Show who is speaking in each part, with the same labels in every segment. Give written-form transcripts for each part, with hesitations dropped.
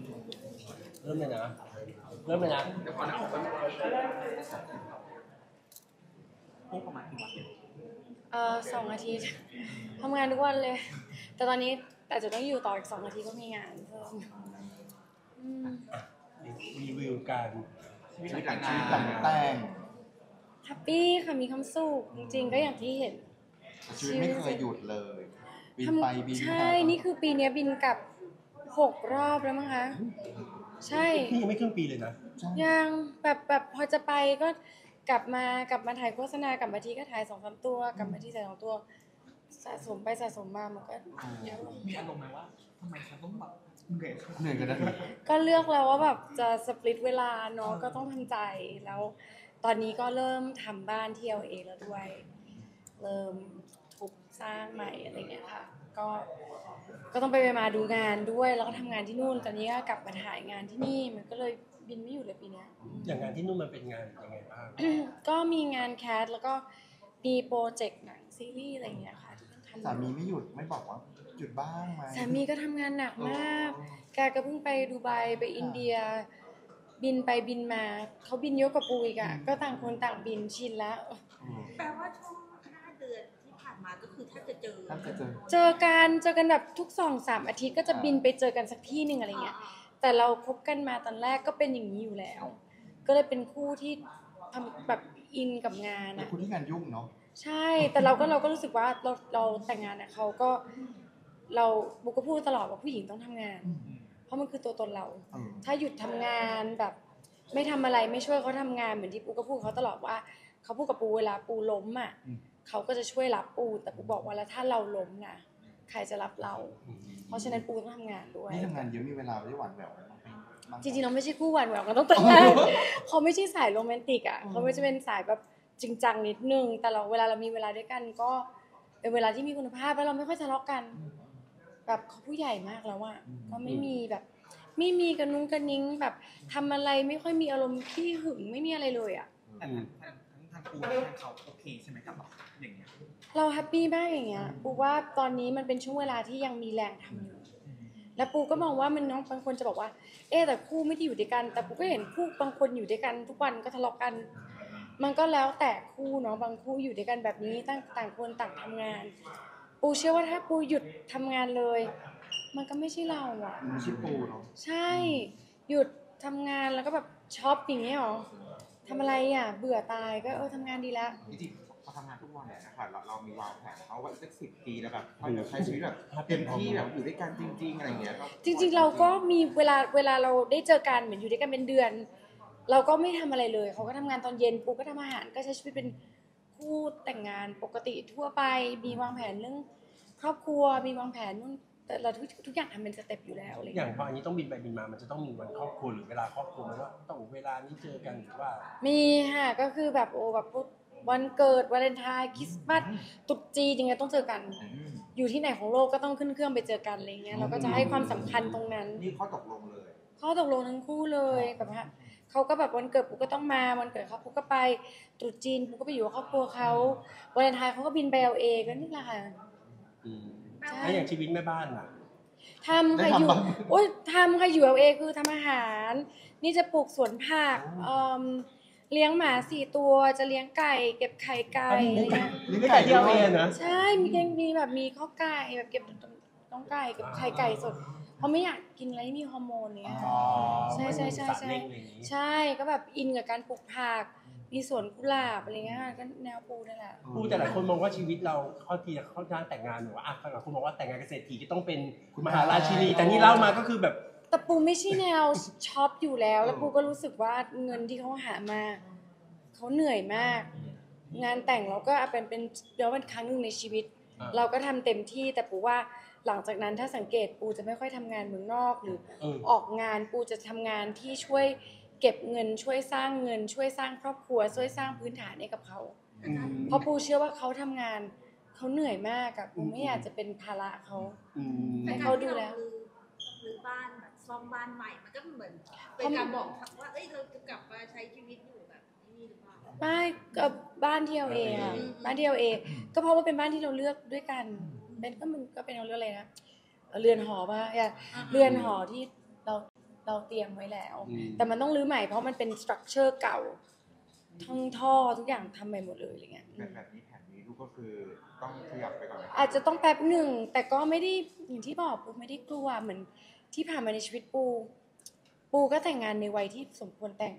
Speaker 1: เริ่มเลยนะเริ่มเลยนะ
Speaker 2: เดี๋ยวขอนะออกไปพบประมาณกี่วัน
Speaker 3: 2 อาทิตย์ทำงานทุกวันเลย แต่ตอนนี้แต่จะต้องอยู่ต่ออีก2 อาทิตย์ก็มีงานเพิ่ม
Speaker 1: รีวิวการ
Speaker 2: ชีวิตหลัง
Speaker 4: แต่ง
Speaker 3: แฮปปี้ค่ะมีความสุขจริงๆก็อย่างที่เห็น
Speaker 4: ชีวิตไม่เคยหยุดเลยบินไปบินมา
Speaker 3: ใช่นี่คือปีนี้บินกลับ6 รอบแล้วมั้งคะใช่
Speaker 1: พี่ยังไม่ครึ่งปีเลยนะ
Speaker 3: ยังแบบพอจะไปก็กลับมาถ่ายโฆษณากลับมาทีก็ถ่าย2-3 ตัวกลับมาทีถ่าย2 ตัวสะสมไปสะสมมามันก็เยอะ
Speaker 2: มีอารมณ์ไหมว่าทำไมฉันต้องแบบเห
Speaker 4: นื่อยกันนะ
Speaker 3: ก็เลือกแล้วว่าแบบจะสปลิตเวลาเนาะก็ต้องทำใจแล้วตอนนี้ก็เริ่มทำบ้านที่ LA แล้วด้วยเริ่มทุบสร้างใหม่อะไรเงี้ยค่ะก็ต้องไปมาดูงานด้วยแล้วก็ทำงานที่นู่นตอนนี้ก็กลับมาถ่ายงานที่นี่มันก็เลยบินไม่อยู่เลยปีนี้
Speaker 1: อย่างงานที่นู่นมันเป็นงานยังไงบ้าง
Speaker 3: ก็มีงานแคสแล้วก็มีโปรเจกต์หนังซีรีส์อะไรเงี้ยค่ะที่ต้องทำ
Speaker 4: สามีไม่หยุดไม่บอกว่าหยุดบ้างไหม
Speaker 3: สามีก็ทำงานหนักมากแกก็เพิ่งไปดูไบไปอินเดียบินไปบินมาเขาบินเยอะกว่าปูอีกอ่ะก็ต่างคนต่างบินชินแล้ว
Speaker 5: แปลว่าช่วง5 เดือนที่ผ่านมาก็คือถ้าจะเจอ
Speaker 3: กันแบบทุก2-3 อาทิตย์ก็จะบินไปเจอกันสักที่นึงอะไรเงี้ยแต่เราคบกันมาตอนแรกก็เป็นอย่างนี้อยู่แล้วก็เลยเป็นคู่ที่ทำแบบอินกับงาน
Speaker 4: อ่ะคู่ที่งานยุ่งเนาะ
Speaker 3: ใช่แต่เราก็รู้สึกว่าเราแต่งงานอ่ะเขาก็เราบุกก็พูดตลอดว่าผู้หญิงต้องทำงานเพราะมันคือตัวตนเราถ้าหยุดทำงานแบบไม่ทำอะไรไม่ช่วยเขาทำงานเหมือนที่ปูก็พูดเขาตลอดว่าเขาพูดกับปูเวลาปูล้มอ่ะเขาก็จะช่วยรับปูแต่ปูบอกว่าแล้วถ้าเราล้มนะใครจะรับเราเพราะฉะนั้นปูต้องทำงานด้วย
Speaker 4: นี่ทำงานเยอะมีเวลาไม่หวานแหวว
Speaker 3: จริงๆเราไม่ใช่คู่หวานแหววกันต้องแต่งงานเขาไม่ใช่สายโรแมนติกอ่ะเขาไม่ใช่เป็นสายแบบจริงจังนิดนึงแต่เวลาเรามีเวลาด้วยกันก็เป็นเวลาที่มีคุณภาพแล้วเราไม่ค่อยทะเลาะกันแบบเขาผู้ใหญ่มากแล้วอ่ะก็ไม่มีแบบไม่มีกระนุ้งกระนิ้งแบบทำอะไรไม่ค่อยมีอารมณ์ขี้หึงไม่มีอะไรเลยอ่ะ
Speaker 2: ทางปูทางเขาโอเคใช่ไหมกับอย่างเงี้ย
Speaker 3: เราแฮปปี้มากอย่างเงี้ยปูว่าตอนนี้มันเป็นช่วงเวลาที่ยังมีแรงทำอยู่แล้วปูก็มองว่ามันน้องบางคนจะบอกว่าแต่คู่ไม่ได้อยู่ด้วยกันแต่ปูก็เห็นคู่บางคนอยู่ด้วยกันทุกวันก็ทะเลาะกันมันก็แล้วแต่คู่เนาะบางคู่อยู่ด้วยกันแบบนี้ต่างคนต่างทำงานปูเชื่อว่าถ้าปูหยุดทำงานเลยมันก็ไม่ใช่เราอ่ะ
Speaker 4: ไม่ใช่ปูเนาะ
Speaker 3: ใช่หยุดทำงานแล้วก็แบบช็อปอย่างเงี้ยหรอทำอะไรอ่ะเบื่อตายก็ทำงานดีแล้ว
Speaker 4: จริงๆพอทำงานทุกวันเนี่ยนะคะเรามีวางแผนเขาว่าสัก10 ปีแล้วแบบพอจะใช้ชีวิตแบบเต็มที่แบบอยู่ด้วยกันจริงๆอะไรเงี้ย
Speaker 3: จริงๆเราก็มีเวลาเราได้เจอกันเหมือนอยู่ด้วยกันเป็นเดือนเราก็ไม่ทำอะไรเลยเขาก็ทำงานตอนเย็นปูก็ทำอาหารก็ใช้ชีวิตเป็นคู่แต่งงานปกติทั่วไปมีวางแผนเรื่องครอบครัวมีวางแผนนู่นแต่เราทุกอย่างทำเป็นสเต็ปอยู่แล้วอะไร
Speaker 1: อย่างพออันนี้ต้องบินไปบินมามันจะต้องมีวันครอบครัวหรือเวลาครอบครัวไหมว่าต้องเวลานี้เจอกันหรือว่า
Speaker 3: มีค่ะก็คือแบบแบบวันเกิดวาเลนไทน์คริสต์มาสตุ๊กจียังไงต้องเจอกันอยู่ที่ไหนของโลกก็ต้องขึ้นเครื่องไปเจอกันอะไรเงี้ยเราก็จะให้ความสำคัญตรงนั้น
Speaker 4: นี่ข้อตกลงเลย
Speaker 3: ข้อตกลงทั้งคู่เลยแบบว่าเขาก็แบบวันเกิดปูก็ต้องมาวันเกิดเขาปูก็ไปตรุษจีนปูก็ไปอยู่กับครอบครัวเขาวาเลนไทน์เขาก็บินไปLAก็นี่แหละค่ะ
Speaker 1: แล้วอย่างชีวิตแม่บ้านล่ะ
Speaker 3: ทำค่ะอยู่ทำค่ะอยู่LAคือทำอาหารนี่จะปลูกสวนผักเลี้ยงหมา4 ตัวจะเลี้ยงไก่เก็บไข่ไก่
Speaker 1: เลี้ยงไก่ที่LAนะ
Speaker 3: ใช่มีแบบมีข้าวไก่แบบเก็บน้องไก่เก็บไข่ไก่สดเพราะไม่อยากกินอะไรที่มีฮอร์โมนเนี้ยใช่ก็แบบอินกับการปลูกผักมีสวนกุหลาบอะไรเงี้ยก็แนวปูนั่นแหละ
Speaker 1: ปูแต่หลายคนมองว่าชีวิตเราเข้าทางแต่งงานหนูอ่ะหลายคนมองว่าแต่งงานเกษตรทีก็ต้องเป็นมหาราชินีแต่นี่เล่ามาก็คือแบบ
Speaker 3: แต่ปูไม่ใช่แนวช็อปอยู่แล้วปูก็รู้สึกว่าเงินที่เขาหามาเขาเหนื่อยมากงานแต่งเราก็เป็นเดี๋ยวเป็นครั้งนึงในชีวิตเราก็ทำเต็มที่แต่ปูว่าหลังจากนั้นถ้าสังเกตปูจะไม่ค่อยทำงานเมืองนอกหรือออกงานปูจะทำงานที่ช่วยเก็บเงินช่วยสร้างเงินช่วยสร้างครอบครัวช่วยสร้างพื้นฐานให้กับเขาเพราะปูเชื่อว่าเขาทำงานเขาเหนื่อยมากอะปูไม่อยากจะเป็นภาระเขาให้เขาดูแล
Speaker 5: หรือบ้านแบบซ่อมบ้านใหม่มันก็เหมือนเป็นการบอกว่าเราจะกลับมาใช้ชีวิตอยู่แบบนี้หรือเปล่า
Speaker 3: ไม่กับบ้านที่LAอะบ้านที่LAก็เพราะว่าเป็นบ้านที่เราเลือกด้วยกันมันก็เป็นเราเลือกอะไรนะเรือนหอป่ะเรือนหอที่เราเราเตรียมไว้แล้ว แต่มันต้องรื้อใหม่เพราะมันเป็นสตรัคเจอร์เก่าทั้งท่อทุกอย่างทำใหม่หมดเลยอะไรเงี้ย
Speaker 4: แบบนี้แผนนี้ลูกก็คือต้องขยับไปก่อนไหม
Speaker 3: อาจจะต้องแป๊บหนึ่งแต่ก็ไม่ได้อย่างที่บอกปูไม่ได้กลัวเหมือนที่ผ่านมาในชีวิตปูก็แต่งงานในวัยที่สมควรแต่ง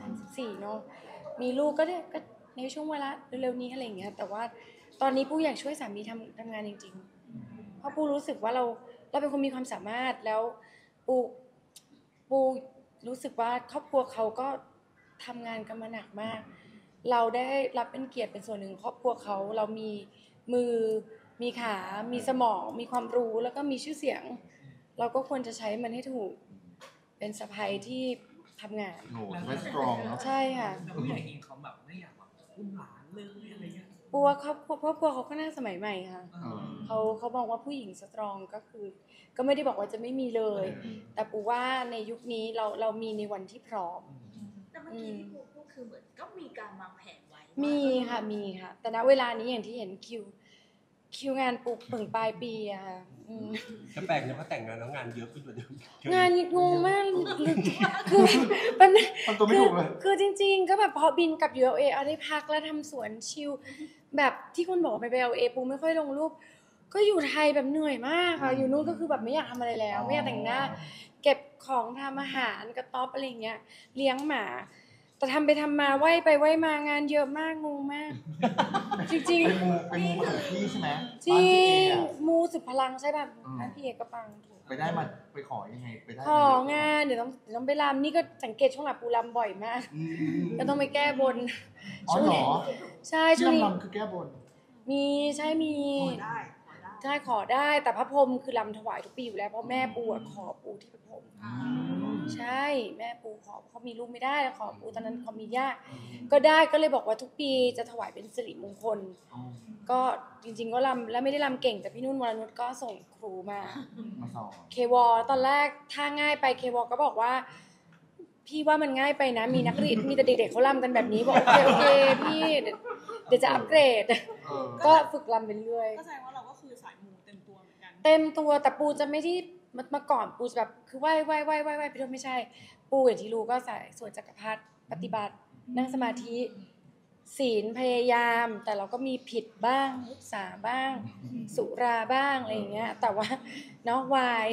Speaker 3: 34เนาะมีลูกก็ได้ก็ในช่วงเวลาเร็วๆนี้อะไรอย่างเงี้ยแต่ว่าตอนนี้ปูอยากช่วยสามีทำงานจริงๆเพราะปูรู้สึกว่าเราเป็นคนมีความสามารถแล้วปูรู้สึกว่าครอบครัวเขาก็ทำงานกันมาหนักมากเราได้รับเป็นเกียรติเป็นส่วนหนึ่งครอบครัวเขาเรามีมือมีขามีสมองมีความรู้แล้วก็มีชื่อเสียงเราก็ควรจะใช้มันให้ถูกเป็นสะใภ้ที่ทำงาน
Speaker 4: โหไม่สตรองเนาะ
Speaker 3: ใช่ค่ะ
Speaker 2: แล้วผู้ใหญ่เองเขาแบบไม่อยากแบบอุ้มหลานเลยอะไรเงี้ย
Speaker 3: ปูว่าครอบครัวเขาก็น่าสมัยใหม่ค่ะ
Speaker 2: เออ
Speaker 3: เขาบอกว่าผู้หญิงสตรองก็คือก็ไม่ได้บอกว่าจะไม่มีเลย แต่ปูว่าในยุคนี้เรามีในวันที่พร้อม
Speaker 5: แต่เมื่อกี้ที่ครูพูดคือเหมือนก็มีการวางแผนไว้
Speaker 3: มีค่ะแต่ณเวลานี้อย่างที่เห็นคิวงานปูเปิ่งปลายปีอะค่ะ
Speaker 1: ก็แปลกนะเพราะแต่งงานแล้วงานเยอะขึ้นกว่าเดิม
Speaker 3: งานงงมากคือเป็น
Speaker 4: ทำตัวไม่ถูกเลย
Speaker 3: คือจริงๆก็แบบพอบินกลับ ULA เอาได้พักแล้วทำสวนชิลแบบที่คุณบอกไป LA ปูไม่ค่อยลงรูปก็อยู่ไทยแบบเหนื่อยมากค่ะอยู่นู่นก็คือแบบไม่อยากทำอะไรแล้วไม่อยากแต่งหน้าเก็บของทำอาหารกระต๊อบอะไรเงี้ยเลี้ยงหมาแต่ทำไปทำมาไหวไปไหวมางานเยอะมากงงมากจริงๆ
Speaker 4: เป็นมูมาจากที่ใช่ไหม
Speaker 3: จริง
Speaker 4: บ้านพี่เออะ
Speaker 3: มูสุดพลังใช่ป่ะบ้านพี่เอกก็ปังถูก
Speaker 4: ไปได้มาไปขอยังไงไปได้
Speaker 3: ของานเดี๋ยวต้องไปรำนี่ก็สังเกตช่วงหลังปูรำบ่อยมาก ก็ต้องไปแก้บน
Speaker 4: อ๋อเหรอ
Speaker 3: ใช่ช่
Speaker 4: ที่
Speaker 3: วงนี้
Speaker 4: ลำคือแก้บน
Speaker 3: มีใช่มี
Speaker 5: ขอได้
Speaker 3: ใช่ขอได้แต่พระพรหมคือรำถวายทุกปีอยู่แล้วเพราะแม่ปูอะขอปูที่พระพรหมใช่แม่ปูขอเขามีลูกไม่ได้ขอปูตอนนั้นเขามีญาติก็ได้ก็เลยบอกว่าทุกปีจะถวายเป็นสิริมงคล ก็จริงๆก็รำแล้วไม่ได้รำเก่งแต่พี่นุ่นวรนุชก็ส่งครูมา
Speaker 4: มาสอน
Speaker 3: เควอตอนแรกถ้าง่ายไปเควอก็บอกว่า พี่ว่ามันง่ายไปนะมีนักเรียนมีแต่เด็กๆเขารำกันแบบนี้บอกโอเคพี่เดี๋ยวจะอัปเกรด ก็ฝึกรำไปเรื่อย
Speaker 6: ก็แสดงว่าเราก็คือสายมูเต็มตัวเหมือนกัน
Speaker 3: เต็มตัวแต่ปูจะไม่ที่มาก่อนปูจะแบบคือไหว้ไปด้วยไม่ใช่ ปูอย่างที่รู้ก็สายสวดจักรพรรดิปฏิบัตินั่งสมาธิศีลพยายามแต่เราก็มีผิดบ้างมุสาบ้าง สุราบ้างอะไรอย่างเงี้ยแต่ว่าเนาะวาย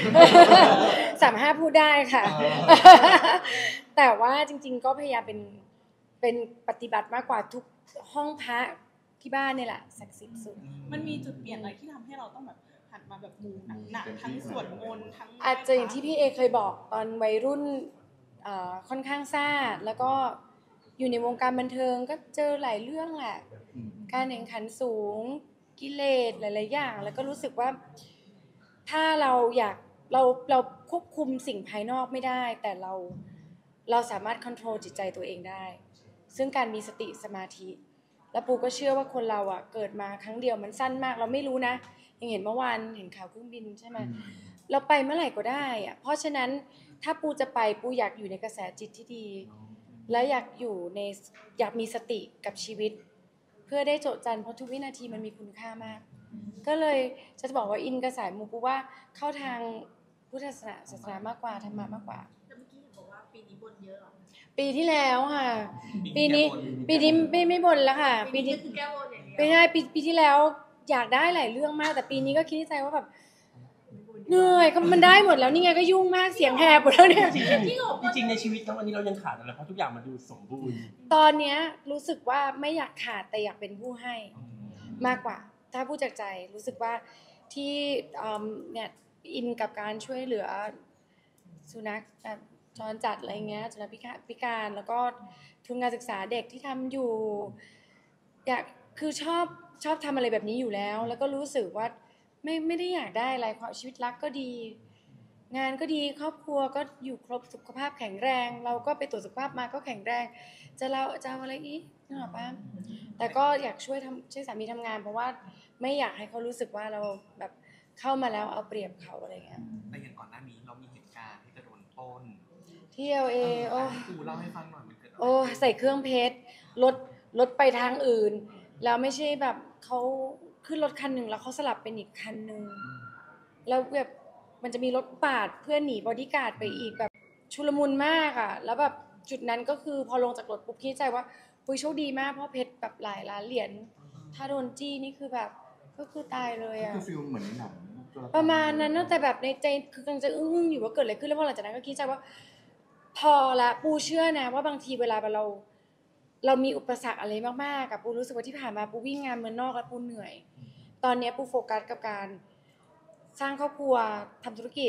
Speaker 3: 35พูดได้ค่ะ แต่ว่าจริงๆก็พยายามเป็นปฏิบัติมากกว่าทุกห้องพระที่บ้านเนี่ยแหละศักดิ์สิทธิ์สุด
Speaker 6: มันมีจุดเปลี่ยนอะไรที่ทำให้เราต้องแบบหันมาแบบมูหนักๆทั้งสวดมนต์ทั้ง
Speaker 3: อาจจะอย่างที่พี่เอเคยบอกตอนวัยรุ่นค่อนข้างซ่าแล้วก็อยู่ในวงการบันเทิงก็เจอหลายเรื่องแหละการแข่งขันสูงกิเลสหลายๆอย่างแล้วก็รู้สึกว่าถ้าเราอยากเราควบคุมสิ่งภายนอกไม่ได้แต่เราสามารถควบคุมจิตใจตัวเองได้ซึ่งการมีสติสมาธิแล้วปูก็เชื่อว่าคนเราอ่ะเกิดมาครั้งเดียวมันสั้นมากเราไม่รู้นะยังเห็นเมื่อวานเห็นข่าวเครื่องบินใช่ไหมเราไปเมื่อไหร่ก็ได้อ่ะเพราะฉะนั้นถ้าปูจะไปปูอยากอยู่ในกระแสจิตที่ดีและอยากมีสติกับชีวิตเพื่อได้โจทย์จันทร์เพราะทุกวินาทีมันมีคุณค่ามากก็เลยจะบอกว่าอินกระแสมูปูว่าเข้าทางพุทธศาสนามากกว่าธรรมะมากกว่า
Speaker 5: แล้วเมื่อกี้บอกว่าปีนี้บนเยอะเหรอ
Speaker 3: ปีที่แล้วค่ะปีนี้ไม่บ่นแล้วค่ะ
Speaker 5: ปีนี้ก็คือแก้บนอย่างเดียว
Speaker 3: ไม่ใช่ปีที่แล้วอยากได้หลายเรื่องมากแต่ปีนี้ก็คิดในใจว่าแบบเหนื่อยก็มันได้หมดแล้วนี่ไงก็ยุ่งมากเสียงแหบหมดแล้วเนี่ย
Speaker 1: จริงในชีวิตทั้งวันนี้เรายังขาดอะไรเพราะทุกอย่างมันดูสมบูรณ์
Speaker 3: ตอนเนี้ยรู้สึกว่าไม่อยากขาดแต่อยากเป็นผู้ให้มากกว่า ถ้าพูดจากใจรู้สึกว่าที่เนี่ยอินกับการช่วยเหลือสุนัขแบบจรจัดอะไรเงี้ยสุนัขพิการแล้วก็ทุนการศึกษาเด็กที่ทำอยู่อยากคือชอบทำอะไรแบบนี้อยู่แล้วแล้วก็รู้สึกว่าไม่ได้อยากได้อะไรความชีวิตรักก็ดี งานก็ดีครอบครัวก็อยู่ครบสุขภาพแข็งแรง เราก็ไปตรวจสุขภาพมาก็แข็งแรงจะเอาอะไรอีกนึกออกปะแต่ก็อยากช่วยสามีทำงาน เพราะว่าไม่อยากให้เขารู้สึกว่าเราแบบเข้ามาแล้วเอาเปรียบเขาอะไรเงี้ย
Speaker 2: แต่อย่างก่อนหน้านี้เรามีเหตุการณ์ที่จะโดนปล้น
Speaker 3: ที่ LA โอ้
Speaker 2: ครูเล่าให้ฟังหน่อยมันเกิดอะไร
Speaker 3: โอ้ใส่เครื่องเพชรรถไปทางอื่น แล้วไม่ใช่แบบเขาขึ้นรถคันหนึ่งแล้วเขาสลับเป็นอีกคันหนึ่งแล้วแบบมันจะมีรถปาดเพื่อหนีบอดี้การ์ดไปอีกแบบชุลมุนมากอ่ะแล้วแบบจุดนั้นก็คือพอลงจากรถปุ๊บคิดใจว่าปุ้ยโชคดีมากเพราะเพชรแบบหลายล้านเหรียญถ้าโดนจี้นี่คือแบบก็คือตายเลยอ่ะ
Speaker 4: คือฟิลเหมือนในหนัง
Speaker 3: ประมาณนั้นนะแต่แบบในใจคือกำลังจะอึ้งๆอยู่ว่าเกิดอะไรขึ้นแล้วพอหลังจากนั้นก็คิดใจว่า พอละปูเชื่อนะว่าบางทีเวลาเรามีอุปสรรคอะไรมากๆกับปูรู้สึกว่าที่ผ่านมาปูวิ่งงานเมืองนอกแล้วปูเหนื่อยตอนนี้ปูโฟกัสกับการสร้างครอบครัวทำธุรกิจ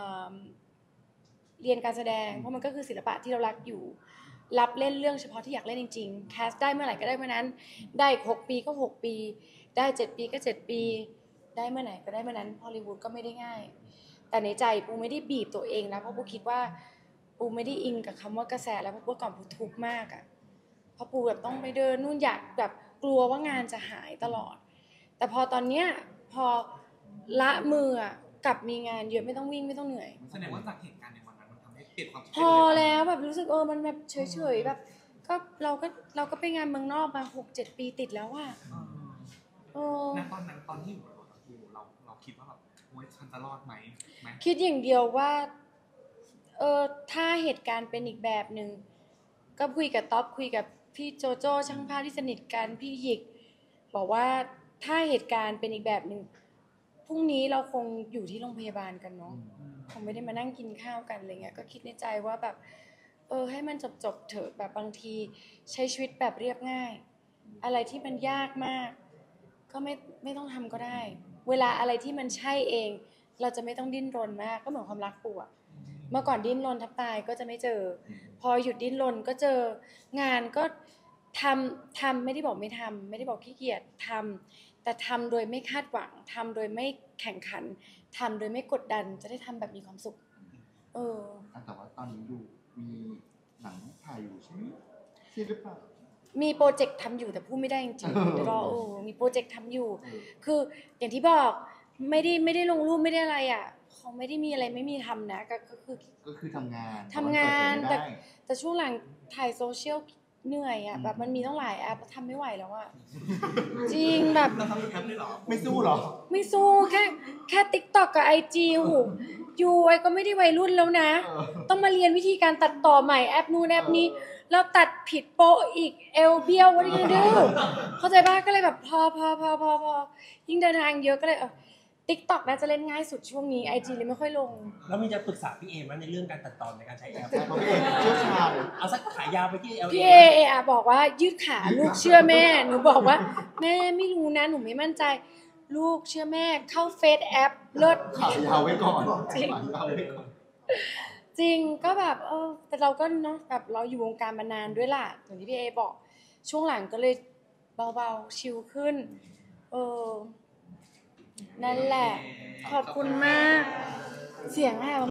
Speaker 3: เรียนการแสดงเพราะมันก็คือศิลปะที่เรารักอยู่รับเล่นเรื่องเฉพาะที่อยากเล่นจริงๆแคสได้เมื่อไหร่ก็ได้เมื่อนั้นได้6 ปีก็6 ปีได้7 ปีก็7 ปีได้เมื่อไหร่ก็ได้เมื่อนั้นฮอลลีวูดก็ไม่ได้ง่ายแต่ในใจปูไม่ได้บีบตัวเองนะเพราะปูคิดว่าปูไม่ได้อินกับคำว่ากระแสแล้วเพราะปูก่อนปูทุกข์มากอ่ะเพราะปูแบบต้องไปเดินนู่นอยากแบบกลัวว่างานจะหายตลอดแต่พอตอนเนี้ยพอละมืออ่ะกลับมีงานเยอะไม่ต้องวิ่งไม่ต้องเหนื่อย
Speaker 2: แสดงว่าจากเหตุการณ์ในวันนั้นมันทำให้เปลี่ยนความคิด
Speaker 3: พอแล้วแบบรู้สึกมันแบบเฉยๆแบบก็เราก็ไปงานเมืองนอกมา6-7 ปีติดแล้วอ่ะ
Speaker 2: ณตอนนั้นตอนที่อยู่บนรถเราคิดว่าแบบโอ๊ยฉันจะรอดไหม
Speaker 3: คิดอย่างเดียวว่าถ้าเหตุการณ์เป็นอีกแบบหนึ่งก็คุยกับท็อปคุยกับพี่โจโจ้ช่างภาพที่สนิทกันพี่หยิกบอกว่าถ้าเหตุการณ์เป็นอีกแบบหนึ่งพรุ่งนี้เราคงอยู่ที่โรงพยาบาลกันเนาะคงไม่ได้มานั่งกินข้าวกันอะไรเงี้ยก็คิดในใจว่าแบบให้มันจบเถอะแบบบางทีใช้ชีวิตแบบเรียบง่ายอะไรที่มันยากมากก็ไม่ต้องทำก็ได้เวลาอะไรที่มันใช่เองเราจะไม่ต้องดิ้นรนมากก็เหมือนความรักปูอะเมื่อก่อนดิ้นรนทับตายก็จะไม่เจอพอหยุดดิ้นรนก็เจองานก็ทำไม่ได้บอกไม่ทำไม่ได้บอกขี้เกียจทำแต่ทำโดยไม่คาดหวังทำโดยไม่แข่งขันทำโดยไม่กดดันจะได้ทำแบบมีความสุข
Speaker 4: แต่ว่าตอนนี้ดูมีหนังถ่ายอยู่ใช่ไหมใช่หรือเปล่า
Speaker 3: มีโปรเจกต์ทำอยู่แต่พูดไม่ได้จริงๆเดี๋ยวรอมีโปรเจกต์ทำอยู่คืออย่างที่บอกไม่ได้ลงรูปไม่ได้อะไรอ่ะเขาไม่ได้มีอะไรไม่มีทำนะก็คือทำงานแต่ช่วงหลังถ่ายโซเชียลเหนื่อยอ่ะแบบมันมีต้องหลายแอปทำไม่ไหวแล้วอ่ะจริงแบบ
Speaker 2: เราทำทุกแอปเลยเหรอ
Speaker 4: ไม่สู้หรอ
Speaker 3: ไม่สู้แค่ TikTok กับ IG โอ้โหอยู่ไอ้ก็ไม่ได้วัยรุ่นแล้วนะต้องมาเรียนวิธีการตัดต่อใหม่แอปนู้นแอปนี้แล้วตัดผิดโป๊ะอีกเอลเบี้ยวwhat are you gonna do เข้าใจป่ะก็เลยแบบพอยิ่งเดินทางเยอะก็เลยTikTok น่าจะเล่นง่ายสุดช่วงนี้ IG เลยไม่ค่อยลง
Speaker 1: แล้วมีจะปรึกษาพี่เอไหมในเรื่องการตัดต่อในการใช้แอป
Speaker 4: เชี่ยวชาญ
Speaker 1: เอาสักขายาวไปที่
Speaker 3: พี่เอบอกว่ายืดขาลูกเชื่อแม่หนูบอกว่าแม่ไม่รู้นะหนูไม่มั่นใจลูกเชื่อแม่เข้าเฟซแอปเลิศ
Speaker 4: ขายาวไว้ก่อน
Speaker 3: จริงก็แบบแต่เราก็เนาะแบบเราอยู่วงการมานานด้วยล่ะอย่างที่พี่เอบอกช่วงหลังก็เลยเบาๆชิลขึ้นนั่นแหละขอบคุณมากเสียงแหบ